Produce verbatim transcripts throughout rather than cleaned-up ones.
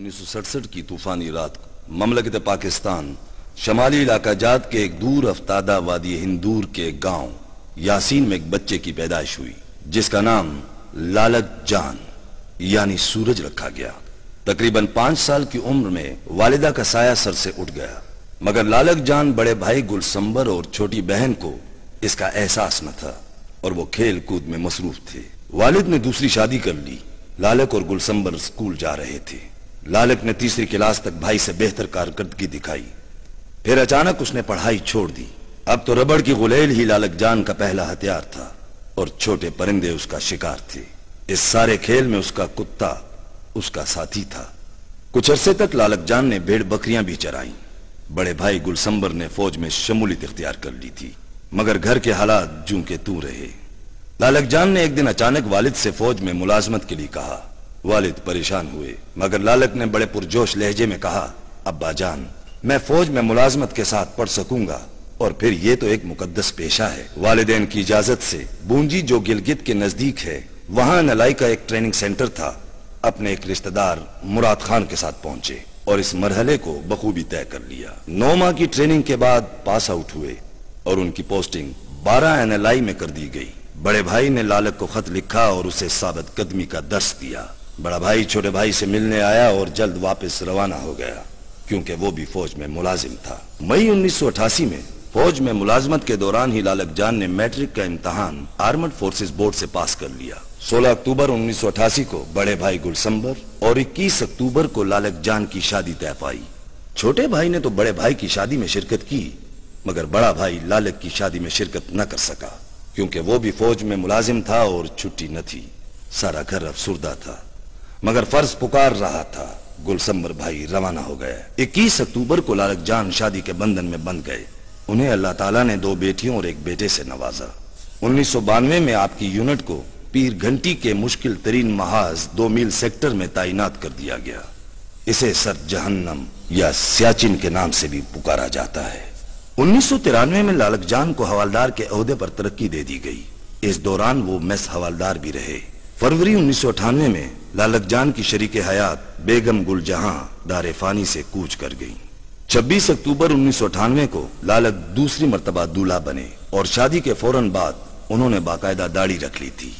انیس سو سڑسٹھ کی طوفانی رات کو مملکت پاکستان شمالی علاقہ جات کے ایک دور افتادہ وادی ہندور کے گاؤں یاسین میں ایک بچے کی پیدائش ہوئی جس کا نام لالک جان یعنی سورج رکھا گیا۔ تقریباً پانچ سال کی عمر میں والدہ کا سایہ سر سے اٹھ گیا، مگر لالک جان بڑے بھائی گلسمبر اور چھوٹی بہن کو اس کا احساس نہ تھا اور وہ کھیل کود میں مصروف تھے۔ والد نے دوسری شادی کر لی۔ لالک اور گلسمبر اسکول جا رہے تھے۔ لالک نے تیسری کلاس تک بھائی سے بہتر کارکردگی دکھائی، پھر اچانک اس نے پڑھائی چھوڑ دی۔ اب تو ربڑ کی غلیل ہی لالک جان کا پہلا ہتھیار تھا اور چھوٹے پرندے اس کا شکار تھے۔ اس سارے کھیل میں اس کا کتا اس کا ساتھی تھا۔ کچھ عرصے تک لالک جان نے بھیڑ بکریاں بھی چرائیں۔ بڑے بھائی گلسمبر نے فوج میں شمولیت اختیار کر لی تھی، مگر گھر کے حالات جوں کے توں رہے۔ لالک جان نے ایک دن اچانک والد سے فوج میں ملازمت کے لیے کہا۔ والد پریشان ہوئے، مگر لالک نے بڑے پرجوش لہجے میں کہا، ابا جان، میں فوج میں ملازمت کے ساتھ پڑھ سکوں گا، اور پھر یہ تو ایک مقدس پیشہ ہے۔ والدین کی اجازت سے بونجی جو گلگت کے نزدیک ہے، وہاں نلائی کا ایک ٹریننگ سینٹر تھا، اپنے ایک رشتہ دار مراد خان کے ساتھ پہنچے اور اس مرحلے کو بخوبی طے کر لیا۔ نو ماہ کی ٹریننگ کے بعد پاس آؤٹ ہوئے اور ان کی پوسٹنگ بارہ این ایل آئی میں کر دی گئی۔ بڑے بھائی نے لالک کو خط لکھا اور اسے ثابت قدمی کا درس دیا۔ بڑا بھائی چھوٹے بھائی سے ملنے آیا اور جلد واپس روانہ ہو گیا، کیونکہ وہ بھی فوج میں ملازم تھا۔ مئی انیس سو اٹھاسی میں فوج میں ملازمت کے دوران ہی لالک جان نے میٹرک کا امتحان آرمڈ فورسز بورڈ سے پاس کر لیا۔ سولہ اکتوبر انیس سو اٹھاسی کو بڑے بھائی گلسمبر اور اکیس اکتوبر کو لالک جان کی شادی طے پائی۔ چھوٹے بھائی نے تو بڑے بھائی کی شادی میں شرکت کی، مگر بڑا بھائی لالک کی شادی میں شرکت نہ کر سکا، کیونکہ وہ بھی فوج میں ملازم تھا اور چھٹی نہ تھی۔ سارا گھر افسردہ تھا، مگر فرض پکار رہا تھا۔ گلسمبر بھائی روانہ ہو گئے۔ اکیس اکتوبر کو لالک جان شادی کے بندھن میں بندھ گئے۔ انہیں اللہ تعالیٰ نے دو بیٹیوں اور ایک بیٹے سے نوازا۔ انیس سو بانوے میں آپ کی یونٹ کو پیر گھنٹی کے مشکل ترین محاذ دو میل سیکٹر میں تعینات کر دیا گیا۔ اسے سر جہنم یا سیاچن کے نام سے بھی پکارا جاتا ہے۔ انیس سو ترانوے میں لالک جان کو حوالدار کے عہدے پر ترقی دے دی گئی۔ اس دوران وہ میس حوالدار بھی رہے۔ فروری انیس سو اٹھانوے میں لالک جان کی شریک حیات بیگم گل جہاں دار فانی سے کوچ کر گئی۔ چھبیس اکتوبر انیس سو اٹھانوے کو لالک دوسری مرتبہ دولہا بنے اور شادی کے فوراً بعد انہوں نے باقاعدہ داڑھی رکھ لی تھی۔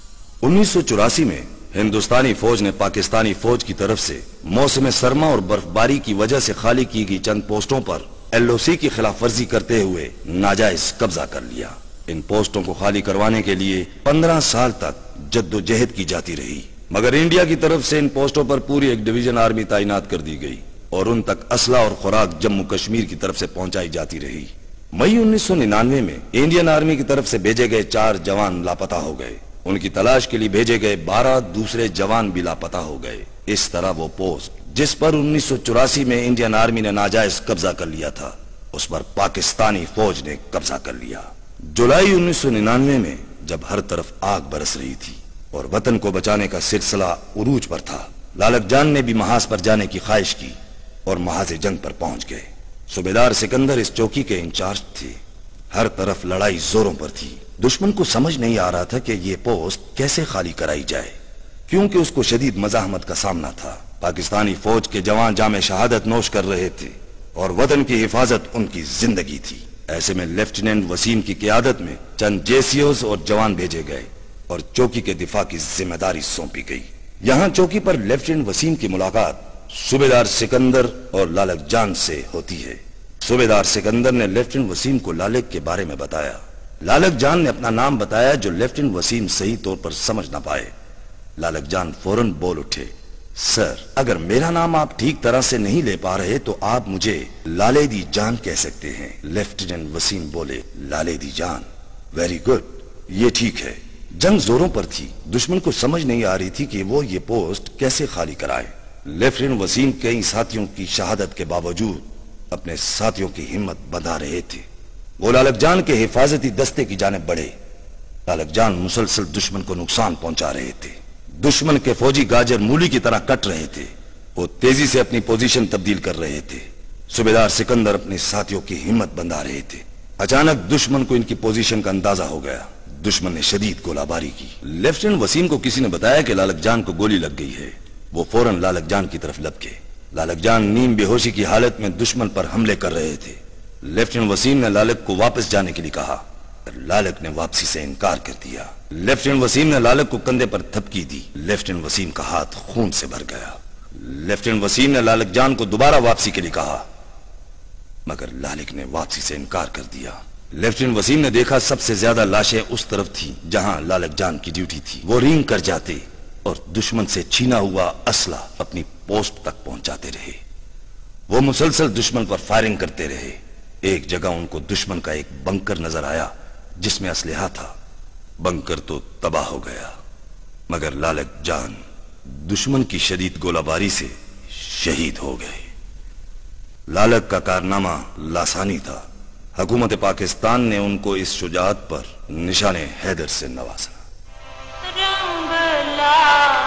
انیس سو چوراسی میں ہندوستانی فوج نے پاکستانی فوج کی طرف سے موسم سرما اور برف باری کی وجہ سے خالی کی گئی چند پوسٹوں پر ایل او سی کی خلاف ورزی کرتے ہوئے ناجائز قبضہ کر لیا۔ ان پوسٹوں کو خالی کروانے کے لیے پندرہ سال تک جد و جہد کی جاتی رہی، مگر انڈیا کی طرف سے ان پوسٹوں پر پوری ایک ڈویژن آرمی تعینات کر دی گئی اور ان تک اسلحہ اور خوراک جموں کشمیر کی طرف سے پہنچائی جاتی رہی۔ مئی انیس سو ننانوے میں انڈین آرمی کی طرف سے بھیجے گئے چار جوان لاپتہ ہو گئے۔ ان کی تلاش کے لیے بھیجے گئے بارہ دوسرے جوان بھی لاپتہ ہو گئے۔ اس طرح وہ پوسٹ جس پر انیس سو چوراسی میں انڈین آرمی نے ناجائز قبضہ کر لیا تھا، اس پر پاکستانی فوج نے قبضہ کر لیا۔ جولائی انیس سو ننانوے میں جب ہر طرف آگ برس رہی تھی اور وطن کو بچانے کا سلسلہ عروج پر تھا، لالک جان نے بھی محاذ پر جانے کی خواہش کی اور محاذ جنگ پر پہنچ گئے۔ صوبیدار سکندر اس چوکی کے انچارج تھے۔ ہر طرف لڑائی زوروں پر تھی۔ دشمن کو سمجھ نہیں آ رہا تھا کہ یہ پوسٹ کیسے خالی کرائی جائے، کیونکہ اس کو شدید مزاحمت کا سامنا تھا۔ پاکستانی فوج کے جوان جام شہادت نوش کر رہے تھے اور وطن کی حفاظت ان کی زندگی تھی۔ ایسے میں لیفٹیننٹ وسیم کی قیادت میں چند جیسیوز اور جوان بھیجے گئے اور چوکی کے دفاع کی ذمہ داری سونپی گئی۔ یہاں چوکی پر لیفٹیننٹ وسیم کی ملاقات صوبیدار سکندر اور لالک جان سے ہوتی ہے۔ صوبیدار سکندر نے لیفٹیننٹ وسیم کو لالک کے بارے میں بتایا۔ لالک جان نے اپنا نام بتایا جو لیفٹیننٹ وسیم صحیح طور پر سمجھ نہ پائے۔ لالک جان فوراً بول اٹھے، سر، اگر میرا نام آپ ٹھیک طرح سے نہیں لے پا رہے تو آپ مجھے لالے دی جان کہہ سکتے ہیں۔ لیفٹیننٹ وسیم بولے، لالے دی جان، ویری گڈ، یہ ٹھیک ہے۔ جنگ زوروں پر تھی۔ دشمن کو سمجھ نہیں آ رہی تھی کہ وہ یہ پوسٹ کیسے خالی کرائے۔ لیفٹیننٹ وسیم کئی ساتھیوں کی شہادت کے باوجود اپنے ساتھیوں کی ہمت بندھا رہے تھے۔ وہ لالک جان کے حفاظتی دستے کی جانب بڑھے۔ لالک جان مسلسل دشمن کو نقصان پہنچا رہے تھے۔ دشمن کے فوجی گاجر مولی کی طرح کٹ رہے تھے۔ وہ تیزی سے اپنی پوزیشن تبدیل کر رہے تھے۔ صوبیدار سکندر اپنے ساتھیوں کی ہمت بندھا رہے تھے۔ اچانک دشمن کو ان کی پوزیشن کا اندازہ ہو گیا۔ دشمن نے شدید گولہ باری کی۔ لیفٹیننٹ وسیم کو کسی نے بتایا کہ لالک جان کو گولی لگ گئی ہے۔ وہ فوراً لالک جان کی طرف لپکے۔ لالک جان نیم بے ہوشی کی حالت میں دشمن پر حملے کر رہے تھے۔ لیفٹیننٹ وسیم نے لالک کو واپس جانے کے لیے کہا، لالک نے واپسی سے انکار کر دیا۔ لیفٹیننٹ وسیم نے لالک کو کندھے پر تھپکی دی۔ لیفٹیننٹ وسیم کا ہاتھ خون سے بھر گیا۔ لیفٹیننٹ وسیم نے لالک جان کو دوبارہ واپسی کے لیے کہا، مگر لالک نے واپسی سے انکار کر دیا۔ لیفٹیننٹ وسیم نے دیکھا سب سے زیادہ لاشیں اس طرف تھیں جہاں لالک جان کی ڈیوٹی تھی۔ وہ رینگ کر جاتے اور دشمن سے چھینا ہوا اسلحہ اپنی پوسٹ تک پہنچاتے رہے۔ وہ مسلسل دشمن پر فائرنگ کرتے رہے۔ ایک جگہ ان کو دشمن کا ایک بنکر نظر آیا جس میں اسلحہ تھا۔ بنکر تو تباہ ہو گیا، مگر لالک جان دشمن کی شدید گولہ باری سے شہید ہو گئے۔ لالک کا کارنامہ لاسانی تھا۔ حکومت پاکستان نے ان کو اس شجاعت پر نشان حیدر سے نوازا۔